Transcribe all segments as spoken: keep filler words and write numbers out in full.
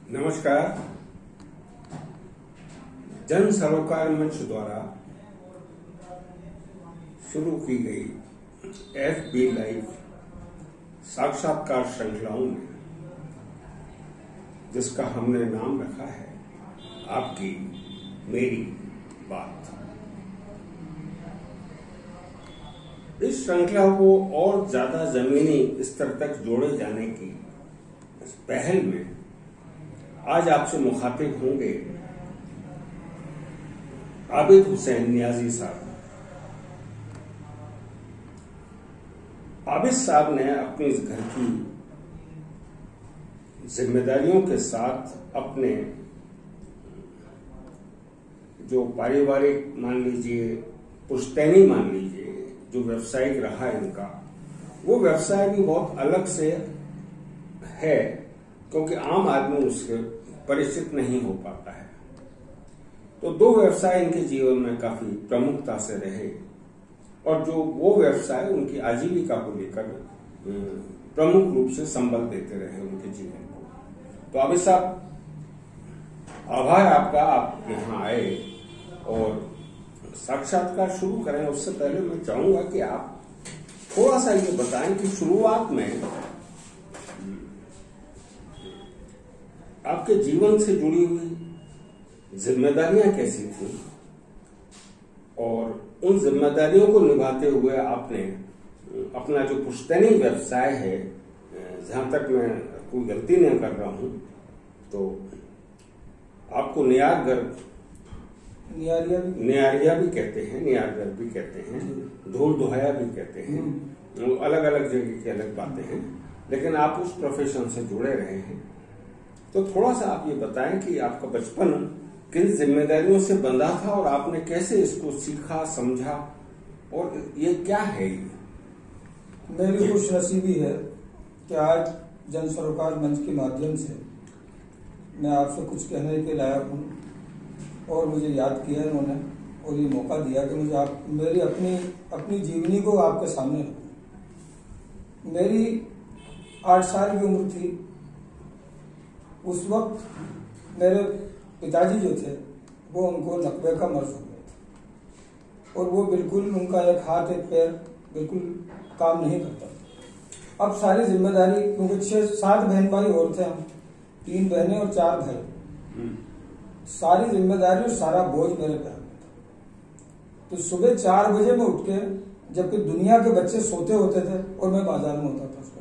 नमस्कार। जन सरोकार मंच द्वारा शुरू की गई एफ बी लाइव साक्षात्कार श्रृंखलाओं में, जिसका हमने नाम रखा है आपकी मेरी बात, इस श्रृंखला को और ज्यादा जमीनी स्तर तक जोड़े जाने की पहल में आज आपसे मुखातिब होंगे आबिद हुसैन नियाजी साहब। आबिद साहब ने अपनी इस घर की जिम्मेदारियों के साथ अपने जो पारिवारिक मान लीजिए, पुश्तैनी मान लीजिए, जो व्यवसायिक रहा है इनका, वो व्यवसाय भी बहुत अलग से है, क्योंकि आम आदमी उसके परिचित नहीं हो पाता है। तो दो व्यवसाय इनके जीवन में काफी प्रमुखता से रहे और जो वो व्यवसाय उनकी आजीविका को लेकर प्रमुख रूप से संबल देते रहे उनके जीवन को। तो आबिद साहब, आभार आपका, आप यहाँ आए और साक्षात्कार शुरू करें। उससे पहले मैं चाहूंगा कि आप थोड़ा सा ये बताएं कि शुरुआत में आपके जीवन से जुड़ी हुई जिम्मेदारियां कैसी थी और उन जिम्मेदारियों को निभाते हुए आपने अपना जो पुश्तैनी व्यवसाय है, जहां तक मैं कोई गलती नहीं कर रहा हूं तो आपको नियारगर नियारिया भी नियारिया भी कहते हैं, नियारगर भी कहते हैं, धूल दुहाया भी कहते हैं, अलग अलग जगह की अलग बातें हैं, लेकिन आप उस प्रोफेशन से जुड़े रहे हैं। तो थोड़ा सा आप ये बताएं कि आपका बचपन किन जिम्मेदारियों से बंधा था और आपने कैसे इसको सीखा, समझा, और ये क्या है। ये मेरी खुश नसीबी है कि आज जन सरोकार मंच के माध्यम से मैं आपसे कुछ कहने के लायक हूँ और मुझे याद किया इन्होंने और ये मौका दिया कि मुझे आप मेरी अपनी अपनी जीवनी को आपके सामने रखूं। मेरी आठ साल की उम्र थी। उस वक्त मेरे पिताजी जो थे वो उनको नकबे का मर्ज हो गया था और वो बिल्कुल, उनका एक हाथ एक पैर बिल्कुल काम नहीं करता। अब सारी जिम्मेदारी, क्योंकि छह सात बहन भाई और थे, हम तीन बहनें और चार भाई, सारी जिम्मेदारी और सारा बोझ मेरे पैर में था। तो सुबह चार बजे में उठ के, जबकि दुनिया के बच्चे सोते होते थे और मैं बाजार में होता था उस वक्त।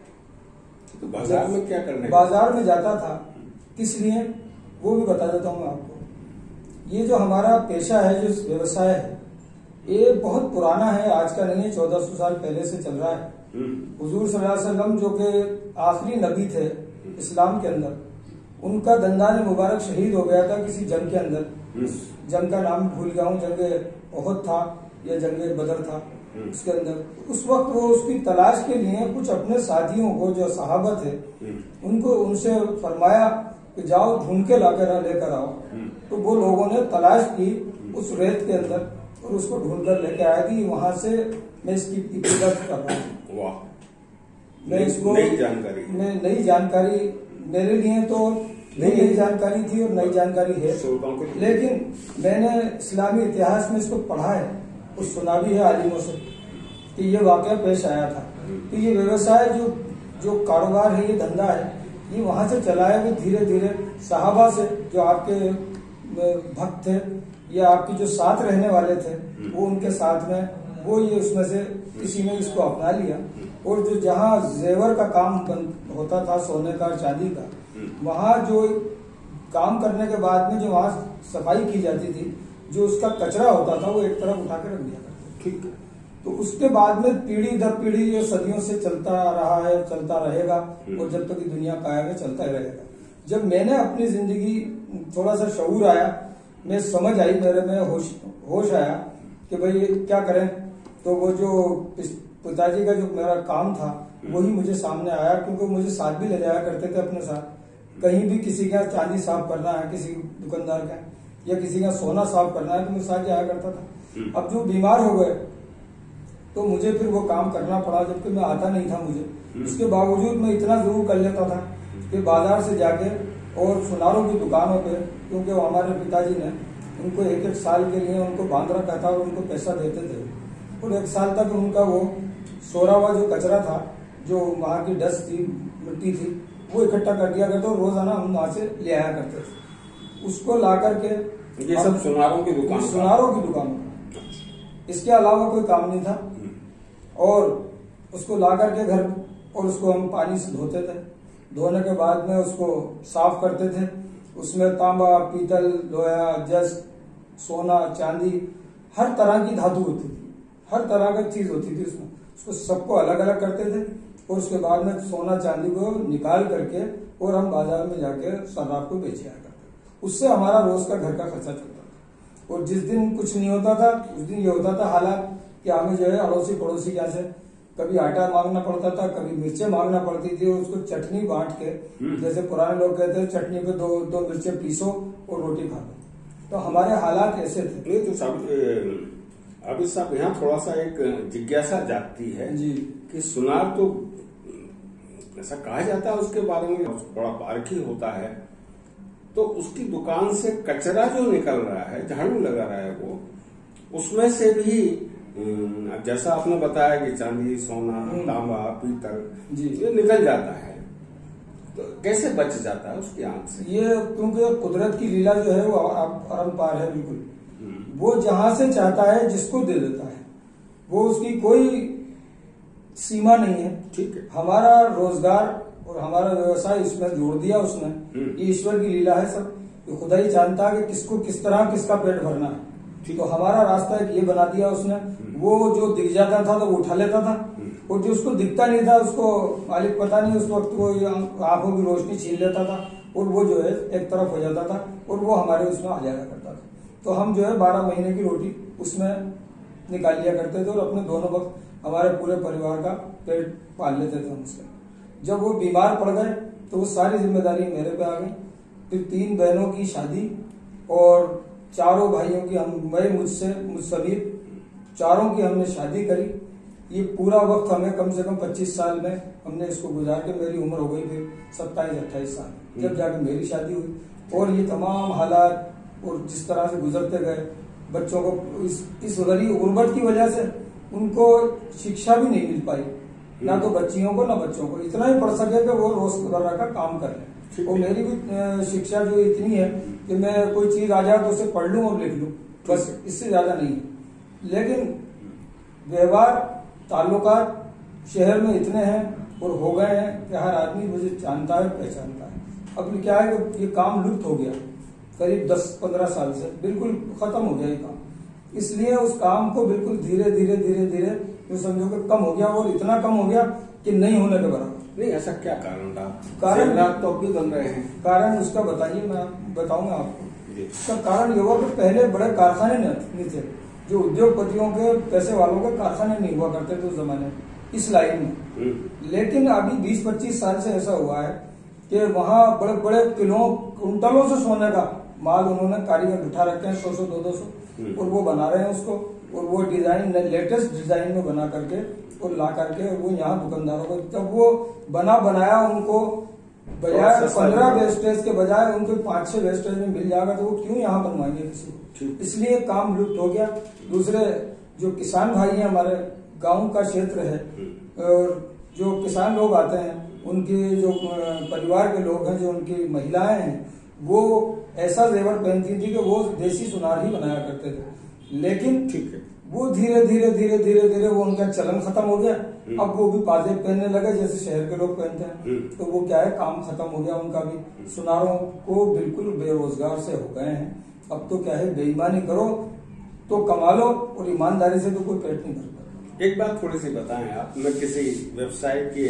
तो बाजार में क्या करने? बाजार में जाता था, किस लिए वो भी बता देता हूँ आपको। ये जो हमारा पेशा है, जो व्यवसाय है, ये बहुत पुराना है, आज का नहीं है, चौदह सौ साल पहले से चल रहा है। हुजूर सल्लल्लाहु अलैहि वसल्लम जो कि आखिरी नबी थे इस्लाम के अंदर, उनका दंदान मुबारक शहीद हो गया था किसी जंग के अंदर। जंग का नाम भूल गया हूँ, जंग ओहद था या जंग बदर था, उसके अंदर उस वक्त वो उसकी तलाश के लिए कुछ अपने साथियों को, जो सहाबा थे, उनको उनसे फरमाया कि जाओ ढूंढ के लाकर लेकर आओ। तो वो लोगों ने तलाश की उस रेत के अंदर और उसको ढूंढ कर लेकर आया कि वहां से मैं इसकी इबादत कर रहा हूँ। वाह, मैं इसको नई जानकारी, मैं नई जानकारी मेरे लिए तो नई नई जानकारी थी और नई जानकारी है, लेकिन मैंने इस्लामी इतिहास में इसको पढ़ा है और सुना भी है आलिमों से कि ये वाकया पेश आया था। तो ये व्यवसाय, जो जो कारोबार है, ये धंधा है, ये वहां से चला है। वो धीरे धीरे सहाबा से, जो आपके भक्त थे या आपके जो साथ रहने वाले थे, वो उनके साथ में, वो ये उसमें से किसी ने इसको अपना लिया। और जो जहाँ जेवर का काम होता था, सोने का, चांदी का, वहाँ जो काम करने के बाद में जो वहाँ सफाई की जाती थी, जो उसका कचरा होता था, वो एक तरफ उठा के रख दिया करते। ठीक। तो उसके बाद में पीढ़ी दर पीढ़ी जो सदियों से चलता रहा है, चलता रहेगा और जब तक दुनिया कायम है चलता ही रहेगा। जब मैंने अपनी जिंदगी, थोड़ा सा शऊर आया, मैं समझ आई, मेरे में होश होश आया कि भाई क्या करें, तो वो जो पिताजी का जो मेरा काम था वही मुझे सामने आया, क्योंकि मुझे साथ भी ले जाया करते थे अपने साथ। कहीं भी किसी का चांदी साफ करना है, किसी दुकानदार का, या किसी का सोना साफ करना है, तो मैं साथ जाया करता था। अब जो बीमार हो गए तो मुझे फिर वो काम करना पड़ा, जबकि मैं आता नहीं था मुझे। उसके बावजूद मैं इतना जरूर कर लेता था कि बाजार से जाके और सुनारों की दुकानों पे, क्योंकि वो हमारे पिताजी ने उनको एक एक साल के लिए उनको बांध रखा था और उनको पैसा देते थे, और एक साल तक उनका वो सोरा हुआ जो कचरा था, जो वहाँ की डस्ट थी, मिट्टी थी, वो इकट्ठा कर दिया करते और रोजाना हम वहाँ से ले आया करते थे। उसको ला करके ये सब सुनारों की दुकान सुनारों की दुकान इसके अलावा कोई काम नहीं था। और उसको ला करके घर, और उसको हम पानी से धोते थे। धोने के बाद में उसको साफ करते थे। उसमें तांबा, पीतल, लोहा, जस, सोना, चांदी, हर तरह की धातु होती थी, हर तरह की चीज होती थी उसमें। उसको सबको अलग अलग करते थे और उसके बाद में सोना चांदी को निकाल करके और हम बाजार में जाके शराब को बेच आया करते। उससे हमारा रोज का घर का खर्चा चलता था। और जिस दिन कुछ नहीं होता था उस दिन ये होता था हालात कि हमें जो है अड़ोसी पड़ोसी क्या से कभी आटा मांगना पड़ता था, कभी मिर्चें मांगना पड़ती थी, और उसको चटनी बांट के, जैसे पुराने लोग कहते हैं चटनी पे दो दो मिर्चें पीसो और रोटी खा लो। तो हमारे हालात ऐसे थे। नहीं तो सब अभी साहब यहाँ थोड़ा सा एक जिज्ञासा जागती है जी कि सुनार तो ऐसा कहा जाता है उसके बारे में बड़ा पारखी होता है, तो उसकी दुकान से कचरा जो निकल रहा है, झाड़ू लगा रहा है वो, उसमें से भी जैसा आपने बताया कि चांदी, सोना, तांबा, पीतल जी ये निकल जाता है, तो कैसे बच जाता है उसकी आंख से? ये क्योंकि कुदरत की लीला जो है वो अपरंपार है बिल्कुल। वो जहां से चाहता है जिसको दे देता है, वो उसकी कोई सीमा नहीं है। ठीक है, हमारा रोजगार और हमारा व्यवसाय इसमें जोड़ दिया उसने। ये ईश्वर की लीला है सब, तो खुदा ही जानता है कि किसको किस तरह किसका पेट भरना है। तो हमारा रास्ता एक ये बना दिया उसने। वो जो दिख जाता था तो वो उठा लेता था, और जो उसको दिखता नहीं था उसको मालिक पता नहीं, उस वक्त वो आंखों की रोशनी छीन लेता था और वो जो है एक तरफ हो जाता था और वो हमारे उसमें आ जाया करता था। तो हम जो है बारह महीने की रोटी उसमें निकाल लिया करते थे और अपने दोनों वक्त हमारे पूरे परिवार का पेट पाल लेते थे उससे। जब वो बीमार पड़ गए तो वो सारी जिम्मेदारी मेरे पे आ गई। फिर तीन बहनों की शादी और चारों भाइयों की, हम मैं मुझसे मुझ सभी चारों की हमने शादी करी। ये पूरा वक्त हमें कम से कम पच्चीस साल में हमने इसको गुजार के, मेरी उम्र हो गई फिर सत्ताईस अट्ठाईस साल जब जाके मेरी शादी हुई। और ये तमाम हालात और जिस तरह से गुजरते गए, बच्चों को इस इस गरीब गुर्बत की वजह से उनको शिक्षा भी नहीं मिल पाई, ना तो बच्चियों को ना बच्चों को। इतना ही पढ़ सके कि वो रोजमर्रा का काम कर लें। और मेरी भी शिक्षा जो इतनी है कि मैं कोई चीज आ जाए तो उसे पढ़ लूं और लिख लूं, बस, इससे ज्यादा नहीं। लेकिन व्यवहार ताल्लुकात शहर में इतने हैं और हो गए हैं कि हर आदमी मुझे जानता है, पहचानता है। अब क्या है कि ये काम लुप्त हो गया करीब दस पंद्रह साल से, बिल्कुल खत्म हो गया ये काम। इसलिए उस काम को बिल्कुल धीरे धीरे धीरे धीरे जो समझो कि कम हो गया, और इतना कम हो गया कि नहीं होने के बराबर। नहीं, ऐसा क्या कारण था? कारण तो भी बन रहे हैं, कारण उसका बताइए, मैं बताऊंगा आपको। इसका कारण ये हुआ कि पहले बड़े कारखाने नहीं थे, जो उद्योगपतियों के पैसे वालों के कारखाने नहीं हुआ करते थे उस जमाने में इस लाइन में। लेकिन अभी बीस पच्चीस साल से ऐसा हुआ है कि वहाँ बड़े बड़े किलो कुंटलों से सोने का माल उन्होंने कारीगर बिठा रखे हैं, सौ सौ दो दो सौ, और वो बना रहे हैं उसको, और वो डिजाइन लेटेस्ट डिजाइन में बना करके और ला करके वो यहाँ दुकानदारों को, जब वो बना बनाया उनको बजाय पंद्रह वेस्टेज के बजाय उनको पांच छह वेस्टेज में मिल जाएगा, तो वो क्यों यहाँ बनवाएंगे किसी को? इसलिए काम लुप्त हो गया। दूसरे जो किसान भाई हैं, हमारे गांव का क्षेत्र है, और जो किसान लोग आते हैं उनके जो परिवार के लोग हैं, जो उनकी महिलाएं हैं, वो ऐसा जेवर पहनती थी कि वो देसी सुनार ही बनाया करते थे। लेकिन ठीक है, वो धीरे धीरे धीरे धीरे धीरे वो उनका चलन खत्म हो गया। अब वो भी पाजेब पहनने लगे जैसे शहर के लोग पहनते हैं। तो वो क्या है, काम खत्म हो गया उनका भी। सुनारों को बिल्कुल बेरोजगार से हो गए हैं। अब तो क्या है, बेईमानी करो तो कमा लो और ईमानदारी से तो कोई पेट नहीं भरता। एक बात थोड़ी सी बताएं आप, मैं किसी व्यवसाय की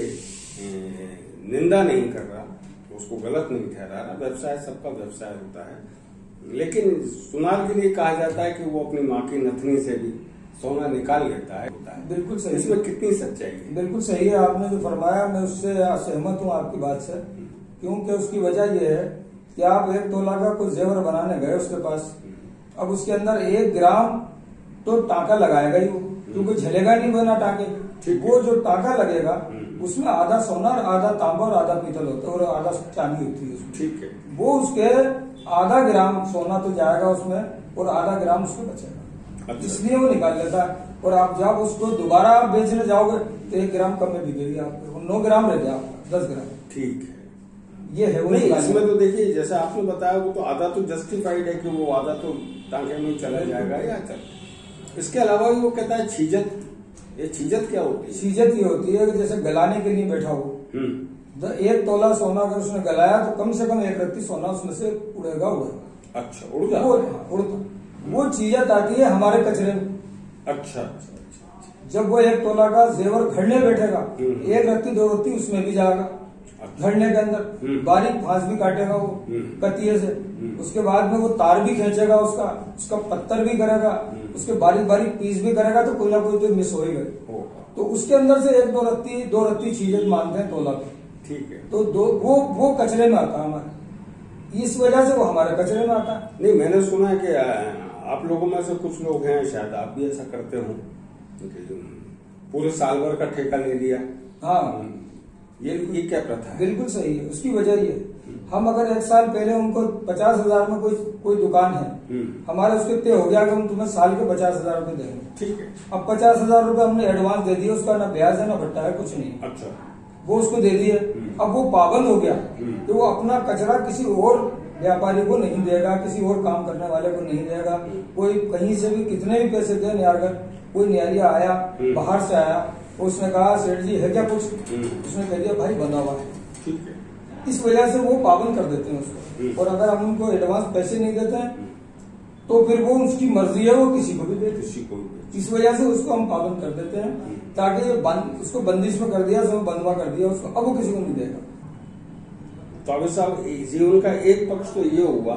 निंदा नहीं कर रहा, उसको गलत नहीं ठहरा रहा, व्यवसाय सबका व्यवसाय होता है। लेकिन सुनार के लिए कहा जाता है कि वो अपनी माँ की नथनी से भी सोना निकाल लेता है, होता है। बिल्कुल सही, इसमें कितनी सच्चाई है? बिल्कुल सही है, आपने जो फरमाया मैं उससे सहमत हूँ आपकी बात से। क्योंकि उसकी वजह यह है कि आप एक तोला का कोई जेवर बनाने गए उसके पास, अब उसके अंदर एक ग्राम तो टाका लगाएगा ही वो, क्योंकि झलेगा नहीं बिना टाके। वो जो टाका लगेगा उसमें आधा सोना और आधा तांबा और आधा पीतल होता है और आधा चांदी होती है उसमें। ठीक है। वो उसके आधा ग्राम सोना तो जाएगा उसमें और आधा ग्राम उसको बचेगा। अच्छा। इसलिए वो निकाल लेता है। और आप जब उसको दोबारा आप बेचने जाओगे तो एक ग्राम कम में बिकेगी आपको, नौ ग्राम रह गया आपका, दस ग्राम। ठीक है। ये है वो। नहीं, इसमें तो देखिए जैसा आपने बताया वो तो आधा तो जस्टिफाइड है कि वो आधा तो टांके में चला जाएगा या चल। इसके अलावा वो कहता है छीजत, ये छीजत क्या होती है? छीजत ये होती है कि जैसे गलाने के लिए बैठा हो, एक तोला सोना अगर उसने गलाया तो कम से कम एक रत्ती सोना उसमें से उड़ेगा उड़ेगा। अच्छा, उड़ जाता वो उड़ता वो छीजत आती है हमारे कचरे में। अच्छा अच्छा। जब वो एक तोला का जेवर घड़ने बैठेगा, एक रत्ती दो रत्ती उसमें भी जाएगा। घड़ने के अंदर बारीक फांस भी काटेगा वो कतिये से, उसके बाद में वो तार भी खींचेगा उसका, उसका पत्थर भी करेगा, उसके बारीक बारीक पीस भी करेगा, तो कोई ना कोई तो मिस हो ही गए। तो उसके अंदर से एक दो रत्ती दो रत्ती छीजत मानते हैं तोला पे। ठीक है। तो दो वो वो कचरे में आता है हमारे, इस वजह से वो हमारे कचरे में आता है। नहीं, मैंने सुना है कि आप लोगों में से कुछ लोग हैं, शायद आप भी ऐसा करते हो, पूरे साल भर का ठेका ले लिया। हाँ, ये ये क्या प्रथा है? बिल्कुल सही है। उसकी वजह ये, हम अगर एक साल पहले उनको पचास हजार में कोई कोई दुकान है, हमारे उसके तय हो गया कि हम तुम्हें साल के पचास हजार रूपये देंगे। ठीक है। अब पचास हजार रूपये हमने एडवांस दे दिया, उसका ना ब्याज है ना भट्टा है, कुछ नहीं। अच्छा। वो उसको दे दिए। अब वो पाबंद हो गया कि वो अपना कचरा किसी और व्यापारी को नहीं देगा, किसी और काम करने वाले को नहीं देगा। कोई कहीं से भी कितने भी पैसे दे, अगर कोई न्यायिया आया बाहर से आया, उसने कहा सेठ जी है क्या कुछ, उसने कह दिया भाई बंधा हुआ है। ठीक है। इस वजह से वो पाबंद कर देते हैं उसको। और अगर हम उनको एडवांस पैसे नहीं देते हैं तो फिर वो उसकी मर्जी है, वो किसी को भी दे, किसी को भी। इस वजह से उसको हम पाबंद कर देते हैं, ताकि ये बंद उसको बंदिश में कर दिया, सब बंधवा कर दिया उसको, अब वो किसी को नहीं देगा। तो अभी साहब जीवन का एक पक्ष तो ये हुआ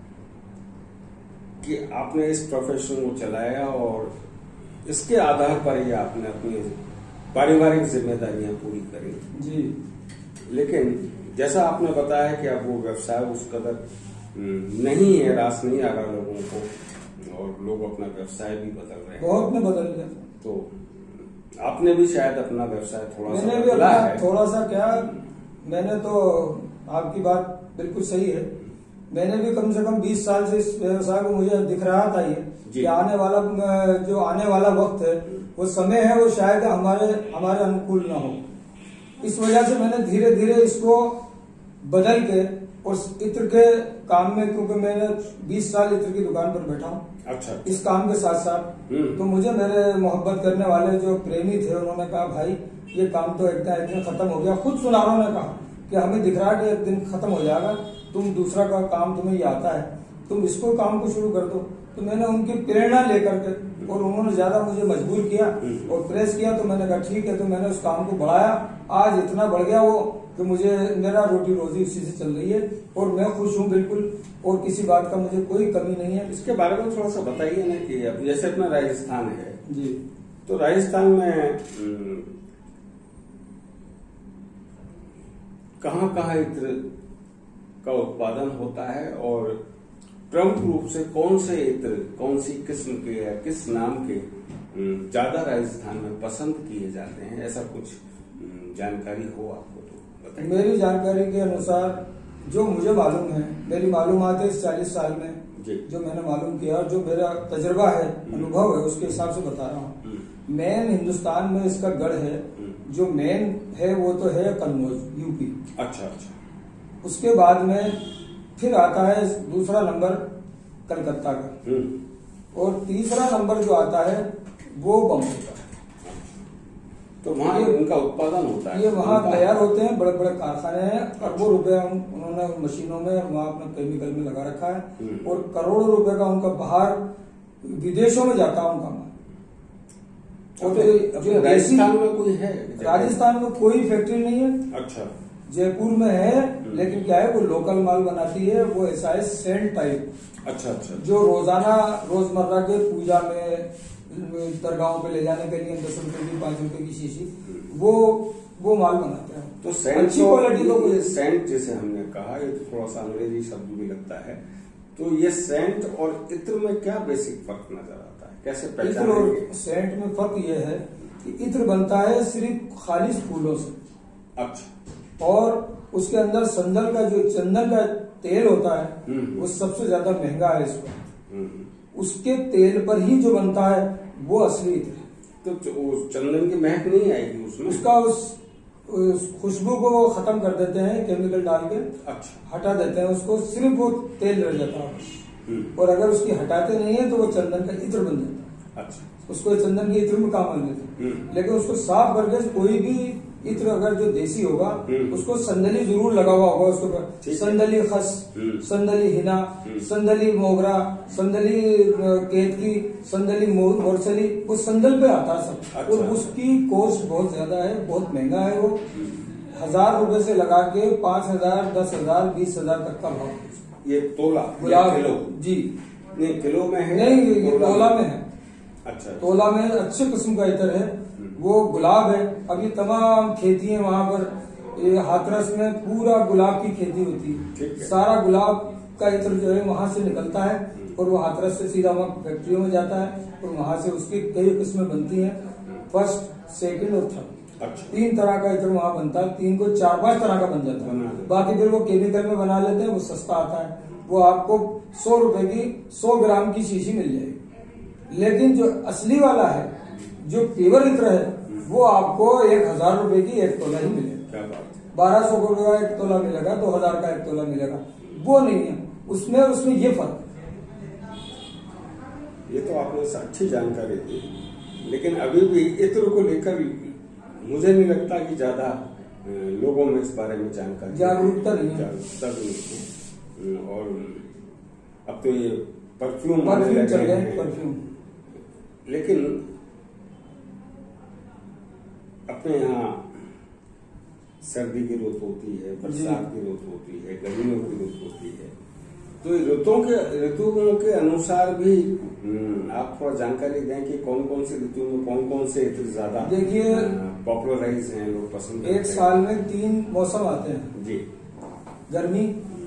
कि आपने इस प्रोफेशन को चलाया और इसके आधार पर ही आपने अपनी पारिवारिक जिम्मेदारियां पूरी करी। जी। लेकिन जैसा आपने बताया कि अब वो व्यवसाय उस कदर नहीं है, रास नहीं आ रहा लोगों को, और लोग अपना व्यवसाय भी बदल रहे हैं। बहुत में बदल गया। तो आपने भी शायद अपना व्यवसाय थोड़ा मैंने सा भी बदला है। थोड़ा सा क्या, मैंने तो आपकी बात बिल्कुल सही है। मैंने भी कम से कम बीस साल से इस व्यवसाय को, मुझे दिख रहा था ये कि आने वाला जो आने वाला वक्त है, वो समय है, वो शायद हमारे हमारे अनुकूल ना हो। इस वजह से मैंने धीरे धीरे इसको बदल के और इत्र के काम में, क्योंकि मैंने बीस साल इत्र की दुकान पर बैठा हूँ। अच्छा। इस काम के साथ साथ तो मुझे मेरे मोहब्बत करने वाले जो प्रेमी थे, उन्होंने कहा भाई ये काम तो एक दिन खत्म हो गया। खुद सुनारों ने कहा कि हमें दिख रहा है कि एक दिन खत्म हो जाएगा, तुम दूसरा का काम तुम्हें ये आता है, तुम इसको काम को शुरू कर दो। तो मैंने उनकी प्रेरणा लेकर के, और उन्होंने ज्यादा मुझे मजबूर किया और प्रेस किया, तो मैंने कहा ठीक है। तो मैंने उस काम को बढ़ाया, आज इतना बढ़ गया वो कि मुझे मेरा रोटी रोजी उसी से चल रही है और मैं खुश हूँ बिल्कुल, और किसी बात का मुझे कोई कमी नहीं है। इसके बारे में थोड़ा सा बताइए ना कि अब जैसे अपना राजस्थान है जी, तो राजस्थान में कहाँ कहाँ इत्र का उत्पादन होता है और प्रमुख रूप से कौन से इत्र, कौन सी किस्म के या किस नाम के ज्यादा राजस्थान में पसंद किए जाते हैं, ऐसा कुछ जानकारी हो आपको तो बताइए। मेरी जानकारी के अनुसार जो मुझे मालूम है, मेरी मालूमात है इस चालीस साल में जो मैंने मालूम किया और जो मेरा तजुर्बा है, अनुभव है, उसके हिसाब से बता रहा हूँ। मेन हिंदुस्तान में इसका गढ़ है, जो मेन है वो तो है कन्नौज, यूपी। अच्छा अच्छा। उसके बाद में फिर आता है दूसरा नंबर कलकत्ता का, और तीसरा नंबर जो आता है वो बम्बई का। तो वहाँ उनका उत्पादन होता है, ये वहाँ तैयार होते हैं, बड़े बड़े कारखाने हैं, अरबों रुपए उन्होंने मशीनों में वहाँ अपना केमिकल में लगा रखा है, और करोड़ों रुपए का उनका बाहर विदेशों में जाता है उनका माल। तो जो राजस्थान में कोई है? राजस्थान में कोई फैक्ट्री नहीं है। अच्छा। जयपुर में है, लेकिन क्या है वो लोकल माल बनाती है, वो ऐसा है सेंट टाइप। अच्छा अच्छा। जो रोजाना रोजमर्रा के पूजा में दरगाहों पे ले जाने के लिए दस रुपए की पांच रुपए की शीशी, वो वो माल बनाते हैं। तो सेंट अच्छी क्वालिटी का कोई सेंट जैसे हमने कहा, ये तो थोड़ा सा अंग्रेजी शब्द भी लगता है, तो ये सेंट और इत्र में क्या बेसिक फर्क नजर आता है, कैसे पहचानेंगे? इत्र और सेंट में फर्क ये है कि इत्र बनता है सिर्फ खालिश फूलों से। अच्छा। और उसके अंदर संदल का जो चंदन का तेल होता है वो सबसे ज्यादा महंगा है इसको। उसके तेल पर ही जो बनता है वो असली इत्र है। तो उस चंदन की महक नहीं आएगी उसमें? उसका उस, उस खुशबू को वो खत्म कर देते हैं केमिकल डाल के। अच्छा। हटा देते हैं उसको, सिर्फ वो तेल रह जाता है। और अगर उसकी हटाते नहीं है तो वो चंदन का इत्र बन जाता है। अच्छा। उसको चंदन के इत्र में काम आ लेते हैं। लेकिन उसको साफ करके कोई भी इत्र अगर जो देसी होगा उसको संदली जरूर लगा हुआ होगा उसके ऊपर। संदली खस, संदली हिना, संदली मोगरा, संदली केतकी, संदली मोरसली, वो संदल पे आता है सब। अच्छा। और उसकी कॉस्ट बहुत ज्यादा है, बहुत महंगा है। वो हजार रुपए से लगा के पांच हजार दस हजार बीस हजार तक का भाव। ये तोला गुलाब किलो? जी नहीं, किलो में है? नहीं, ये तोला में है। अच्छा। तोला में अच्छे किस्म का इत्र है वो, गुलाब है। अभी तमाम खेती है वहाँ पर। ये हाथरस में पूरा गुलाब की खेती होती है, है। सारा गुलाब का इत्र जो है वहां से निकलता है और वो हाथरस से सीधा वहाँ फैक्ट्रियों में जाता है और वहां से उसकी कई किस्में बनती हैं, फर्स्ट, सेकंड और थर्ड। अच्छा। तीन तरह का इत्र वहाँ बनता है। तीन को चार पांच तरह का बन जाता है। बाकी फिर वो केमिकल में बना लेते हैं, वो सस्ता आता है। वो आपको सौ रुपए की सौ ग्राम की शीशी मिल जाएगी। लेकिन जो असली वाला है, जो प्योर इत्र है, वो आपको एक हजार रुपए की एक तोला ही मिलेगा। बारह सौ का एक तोला मिलेगा, दो हजार का एक तोला मिलेगा, वो नहीं है उसमें। उसमें ये फर्क। ये तो आपने अच्छी जानकारी दी, लेकिन अभी भी इत्र को लेकर मुझे नहीं लगता कि ज्यादा लोगों में इस बारे में जानकारी, जागरूकता नहीं है। जागरूकता नहीं है। और अब तो ये परफ्यूम परफ्यूम चल गए, परफ्यूम। लेकिन अपने यहाँ सर्दी की रुत होती है, बरसात की रुत होती है, गर्मियों की रुत होती है, तो ऋतुओं के ऋतुओं के अनुसार भी आप थोड़ा जानकारी दें कि कौन कौन सी ऋतु में कौन कौन से इत्र ज्यादा देखिए पॉपुलराइज हैं, लोग पसंद करते हैं। एक साल में तीन मौसम आते हैं जी, गर्मी,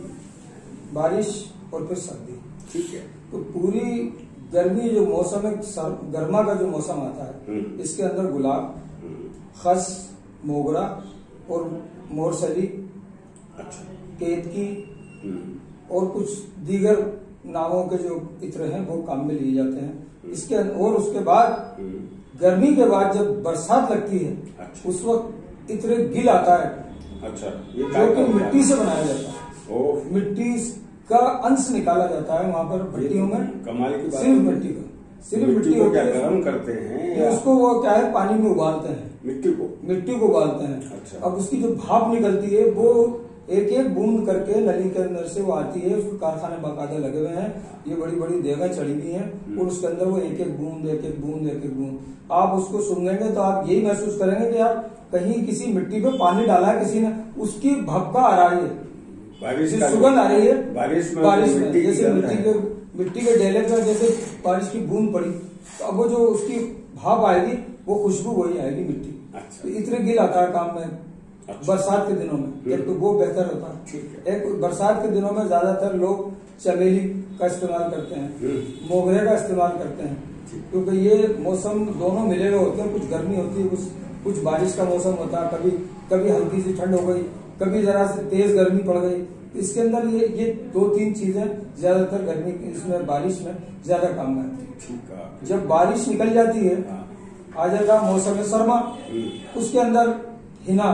बारिश और फिर सर्दी। ठीक है। तो पूरी गर्मी जो मौसम है, गर्मा का जो मौसम आता है, इसके अंदर गुलाब, खस, मोगरा और मोरसली, अच्छा, केतकी और कुछ दीगर नामों के जो इत्र हैं वो काम में लिए जाते हैं। इसके और उसके बाद गर्मी के बाद जब बरसात लगती है, अच्छा, उस वक्त इत्र गिल आता है। अच्छा, ये जो कि मिट्टी से बनाया जाता है। ओ, मिट्टी का अंश निकाला जाता है वहाँ पर भट्टियों में। कमाल की बात। सिर्फ मिट्टी का, सिर्फ मिट्टी को क्या गर्म करते हैं? उसको वो क्या है, पानी में उबालते हैं मिट्टी को, मिट्टी को उबालते हैं। अच्छा। अब उसकी जो भाप निकलती है वो एक एक बूंद करके नली के अंदर से वो आती है। उसको कारखाने बाकायदा लगे हुए हैं, ये बड़ी बड़ी देगा चढ़ी हुई हैं और उसके अंदर वो एक एक बूंद एक एक बूंद एक एक बूंद आप उसको सूंघेंगे तो आप यही महसूस करेंगे कि यार कहीं किसी मिट्टी पे पानी डाला है किसी ने, उसकी भपका आ रही है, बारिश की सुगंध आ रही है। बारिश में बारिश में जैसे मिट्टी के मिट्टी के डेले पर जैसे बारिश की बूंद पड़ी तो अब वो जो उसकी भाप आएगी वो खुशबू वही आएगी मिट्टी। अच्छा। तो इतने गिल आता है काम में। अच्छा। बरसात के दिनों में एक तो वो बेहतर होता है। एक बरसात के दिनों में ज्यादातर लोग चमेली का इस्तेमाल करते हैं, मोगरे का इस्तेमाल करते हैं, क्योंकि ये मौसम दोनों मिले हुए होते हैं। कुछ गर्मी होती है, कुछ कुछ बारिश का मौसम होता है, कभी कभी हल्की सी ठंड हो गई, कभी जरा से तेज गर्मी पड़ गई। इसके अंदर ये ये दो तीन चीजें ज्यादातर गर्मी इसमें बारिश में ज्यादा काम में आती है। जब बारिश निकल जाती है, आ जाएगा मौसम सरमा, उसके अंदर हिना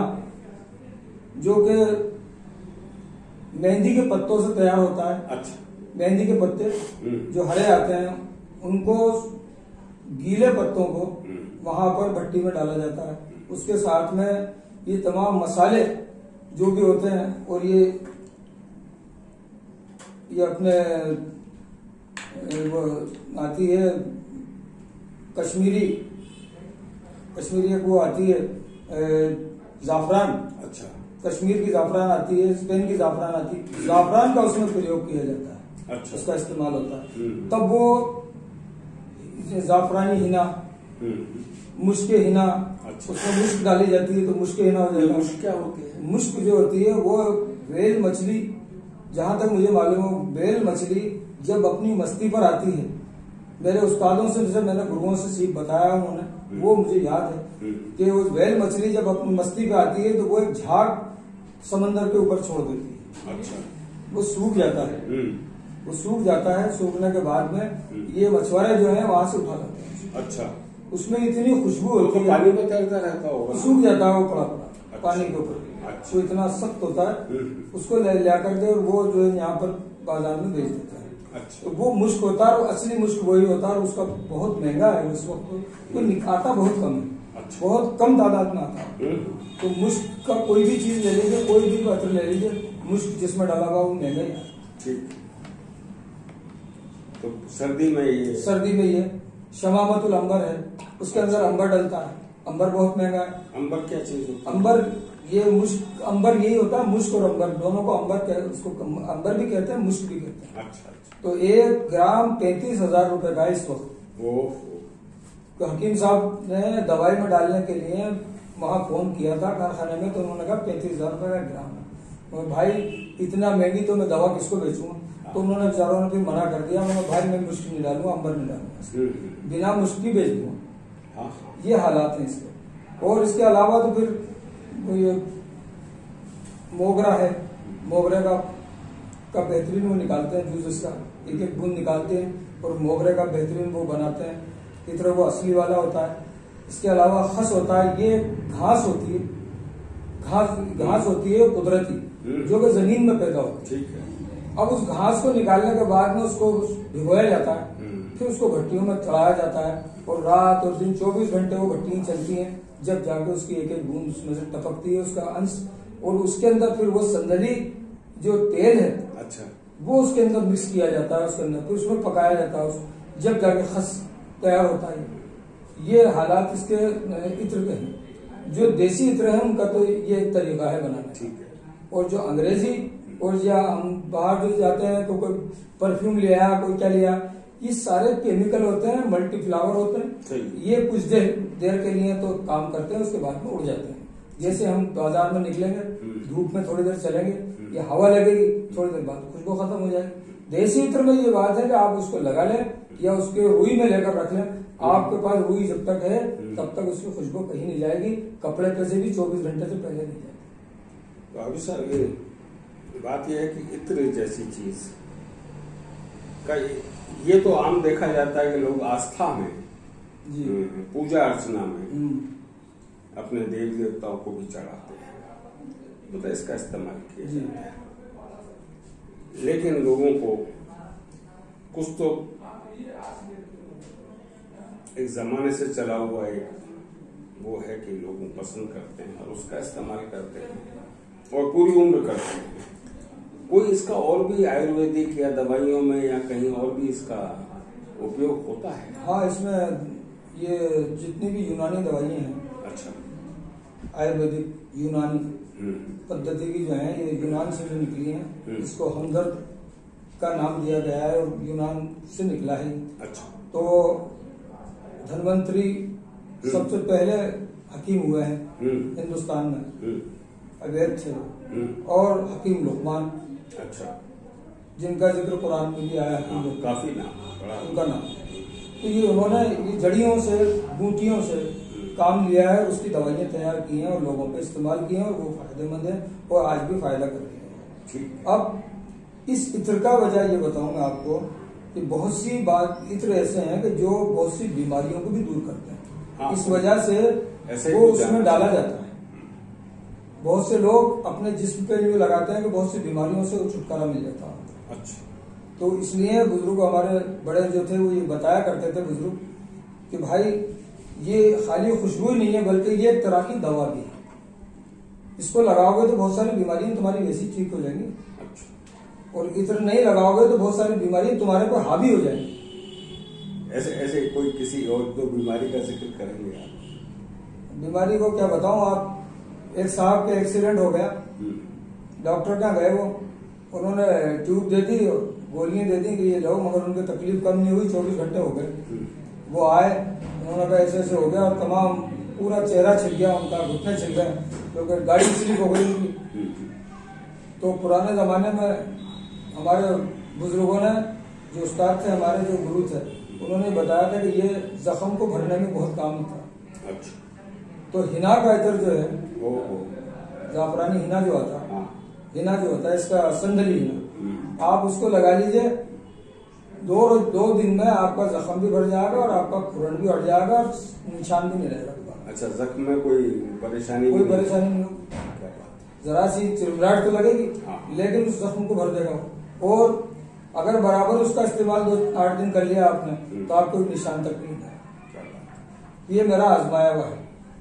जो कि मेहंदी के पत्तों से तैयार होता है। अच्छा। मेहंदी के पत्ते जो हरे आते हैं उनको गीले पत्तों को वहां पर भट्टी में डाला जाता है। उसके साथ में ये तमाम मसाले जो भी होते हैं और ये ये अपने वो आती है कश्मीरी कश्मीरी एक वो आती है जाफरान। अच्छा। कश्मीर की जाफरान आती है, स्पेन की जाफरान आती है, जाफरान का उसमें प्रयोग किया जाता है। अच्छा। उसका इस्तेमाल होता है। तब वो जाफरानी हिना, मुश्क हिना, अच्छा, उसमें मुश्क डाली जाती है तो मुश्क हिना हो जाएगा। मुश्क क्या होती है? मुश्क जो होती है वो व्हेल मछली, जहां तक मुझे मालूम हो व्हेल मछली जब अपनी मस्ती पर आती है, मेरे उस्तादों से जैसे मैंने गुरुओं से सीख बताया उन्होंने वो मुझे याद है कि वो व्हेल मछली जब अपनी मस्ती पे आती है तो वो एक झाग समंदर के ऊपर छोड़ देती है। अच्छा। वो सूख जाता है, वो सूख जाता है, सूखने के बाद में ये मछुआरे जो है वहां से उठा लाते हैं। अच्छा। उसमें इतनी खुशबू होती है, पानी में तैरता रहता होगा, सूख जाता है वो पड़ा पड़ा पानी के ऊपर। अच्छा। वो इतना सख्त होता है, उसको ले लिया करके और वो जो है यहाँ पर बाजार में बेच देता है। अच्छा। तो वो मुश्क होता है, असली मुश्क वही होता है, उसका बहुत महंगा है उस वक्त, तो आता बहुत कम है। अच्छा। बहुत कम तादाद में आता है। तो मुश्क का कोई भी चीज ले लीजिए, कोई भी पत्र ले लीजिए, मुश्क जिसमें डाला हुआ वो महंगा ही है। ठीक। तो सर्दी में ये सर्दी में ये शमामतुल अंबर है, उसके अंदर अंबर डलता है। अंबर बहुत महंगा है। अंबर क्या चीज होती है? अंबर ये मुश्क, अंबर यही होता है, मुश्क और अंबर दोनों को अंबर कहते, उसको अंबर भी कहते हैं, मुश्क भी कहते हैं। अच्छा, अच्छा। तो एक ग्राम पैंतीस हजार रूपये का इस वक्त। तो हकीम साहब ने दवाई में डालने के लिए वहां फोन किया था कारखाने में, तो उन्होंने कहा पैंतीस हजार रूपये का ग्राम है। और भाई इतना महंगी तो मैं दवा किसको बेचूंगा? तो उन्होंने बेचारों ने फिर मना कर दिया, मैंने भाई मैं मुश्क नहीं डालूंगा, अंबर नहीं डालूंगा, बिना मुश्क भी बेच दूंगा। ये हालात हैं इसके। और इसके अलावा तो फिर ये मोगरा है, मोगरे का का बेहतरीन वो निकालते हैं जूस, इसका एक एक बूंद निकालते हैं और मोगरे का बेहतरीन वो बनाते हैं। इधर वो असली वाला होता है। इसके अलावा खस होता है, ये घास होती है, घास घास होती है कुदरती, जो कि जमीन में पैदा होती है। अब उस घास को निकालने के बाद में उसको भिगोया जाता है, फिर उसको भट्टियों में चढ़ाया जाता है और रात और दिन चौबीस घंटे वो भट्टियां चलती हैं, जब जाके उसकी एक एक बूंद उसमें से टपकती है, उसका अंश, और उसके अंदर फिर वो संदली जो तेल है, अच्छा, वो उसके अंदर मिक्स किया जाता है, उसके अंदर फिर उसमें पकाया जाता है, जब जाके खस तैयार होता है। ये हालात इसके इत्र के हैं। जो देसी इत्र है उनका तो ये तरीका है बनाने। ठीक है। और जो अंग्रेजी और या हम बाहर जो जाते हैं तो कोई परफ्यूम लिया, कोई क्या लिया, ये सारे केमिकल होते हैं, मल्टी फ्लावर होते हैं। ये कुछ देर देर के लिए तो काम करते हैं, उसके बाद में उड़ जाते हैं। जैसे हम बाजार में निकलेंगे, धूप में थोड़ी देर चलेंगे, ये हवा लगेगी, थोड़ी देर बाद खुशबू खत्म हो जाएगी। देसी इत्र में ये बात है कि आप उसको लगा लें या उसके रुई में लेकर रख लें, आपके पास रुई जब तक है तब तक उसकी खुशबू कहीं नहीं जाएगी, कपड़े पे से भी चौबीस घंटे से पहले नहीं जाएगी। तो अभी सर ये बात यह है कि इत्र जैसी चीज का ये तो आम देखा जाता है कि लोग आस्था में जी, पूजा अर्चना में अपने देवी देवताओं को भी चढ़ाते हैं, मतलब इसका इस्तेमाल किया जाता है। लेकिन लोगों को कुछ तो एक जमाने से चला हुआ एक वो है कि लोग पसंद करते हैं और उसका इस्तेमाल करते हैं और पूरी उम्र करते हैं। कोई इसका और भी आयुर्वेदिक या दवाइयों में या कहीं और भी इसका उपयोग होता है? हाँ, इसमें ये जितनी भी यूनानी दवाइयाँ हैं, अच्छा, आयुर्वेदिक यूनानी पद्धति की जो है, ये यूनान से जो निकली है, इसको हमदर्द का नाम दिया गया है और यूनान से निकला है। अच्छा। तो धन्वंतरी सबसे पहले हकीम हुए हैं हिंदुस्तान में, अवैध थे, और हकीम लुकमान, अच्छा, जिनका जिक्र कुरान में भी आया, हकीम काफी नाम उनका नाम। तो ये उन्होंने ये जड़ियों से, बूटियों से काम लिया है, उसकी दवाइयाँ तैयार की हैं और लोगों पे इस्तेमाल की हैं और वो फायदेमंद है और आज भी फायदा कर रही है। अब इस इत्र का वजह ये बताऊंगा आपको कि बहुत सी बात इत्र ऐसे हैं कि जो बहुत सी बीमारियों को भी दूर करते हैं। हाँ, इस वजह से ऐसे वो उसमें डाला जाता है। बहुत से लोग अपने जिस्म पे जो लगाते हैं कि बहुत सी बीमारियों से छुटकारा मिल जाता है। अच्छा। तो इसलिए बुजुर्ग हमारे बड़े जो थे वो ये बताया करते थे बुजुर्ग कि भाई ये खाली खुशबू ही नहीं है बल्कि ये एक तरह की दवा भी है, इसको लगाओगे तो बहुत सारी बीमारियां तुम्हारी वैसी ठीक हो जाएंगी। अच्छा। और इत्र नहीं लगाओगे तो बहुत सारी बीमारियां तुम्हारे पर हावी हो जाएंगी। ऐसे ऐसे कोई किसी और दो बीमारी का जिक्र करेंगे आप? बीमारी को क्या बताऊं आप, एक साहब का एक्सीडेंट हो गया, डॉक्टर क्या गए, वो उन्होंने ट्यूब दे दी, गोलियां दे दी कि ये लो, मगर उनकी तकलीफ कम नहीं हुई, चौबीस घंटे हो गए। वो आए, उन्होंने कहा ऐसे ऐसे हो गया और तमाम पूरा चेहरा छिल गया उनका, घुटने छिल गए क्योंकि तो गाड़ी स्लिप हो गई उनकी। तो पुराने जमाने में हमारे बुजुर्गों ने, जो उस्ताद थे हमारे, जो गुरु थे, उन्होंने बताया था कि ये जख्म को भरने में बहुत काम था। अच्छा। तो हिना का इतर जो है, ओ, ओ। जाफरानी हिना जो होता है, हाँ। हिना जो होता है इसका संदली हिना, आप उसको लगा लीजिए, दो रोज दो दिन में आपका जख्म भी भर जाएगा और आपका खुरन भी हट जाएगा और निशान भी नहीं रहेगा। अच्छा, जख्म में कोई परेशानी कोई परेशानी नहीं होगी, जरा सी चिरमिराहट तो लगेगी, हाँ। लेकिन उस जख्म को भर देगा। और अगर बराबर उसका इस्तेमाल दो आठ दिन कर लिया आपने तो आपको निशान तक नहीं है। ये मेरा आजमाया हुआ है।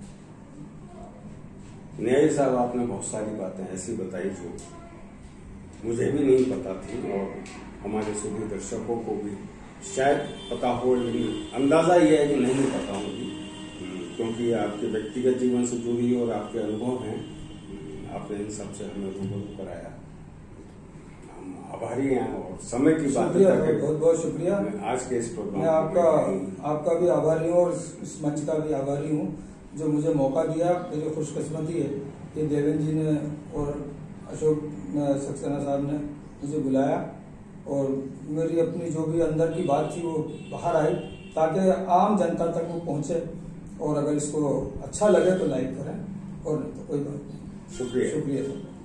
न्यायी साहब, आपने बहुत सारी बातें ऐसी बताई जो मुझे भी नहीं पता थी और हमारे सभी दर्शकों को भी शायद पता हो, लेकिन अंदाजा ये है कि नहीं पता होगी, क्योंकि आपके व्यक्तिगत जीवन से जुड़ी और आपके अनुभव हैं, आपने इन सब से हमें रूबरू कराया। हम आभारी हैं और समय की बात करके बहुत बहुत शुक्रिया। आज के इस प्रोग्राम मैं आपका आपका भी आभारी हूँ और इस मंच का भी आभारी हूँ जो मुझे मौका दिया। मेरी खुशकिस्मती है कि देवेंद्र जी ने और अशोक सक्सेना साहब ने मुझे बुलाया और मेरी अपनी जो भी अंदर की बात थी वो बाहर आई, ताकि आम जनता तक वो पहुँचे। और अगर इसको अच्छा लगे तो लाइक करें और नहीं तो कोई बात नहीं। शुक्रिया शुक्रिया सर।